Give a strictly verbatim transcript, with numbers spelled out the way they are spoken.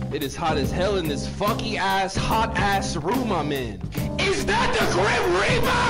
It is hot as hell in this funky ass, hot ass room I'm in. Is that the Grim Reaper?